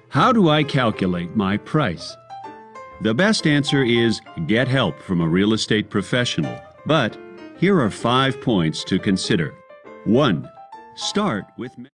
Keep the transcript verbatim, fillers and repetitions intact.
How do I calculate my price? The best answer is get help from a real estate professional. But here are five points to consider. one. Start with